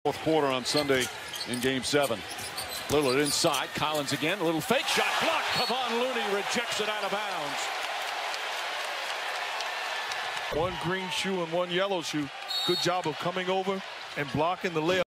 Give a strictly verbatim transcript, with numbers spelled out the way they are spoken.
Fourth quarter on Sunday in game seven. Lillard inside, Collins again, a little fake shot blocked. Kevon Looney rejects it out of bounds. One green shoe and one yellow shoe. Good job of coming over and blocking the layup.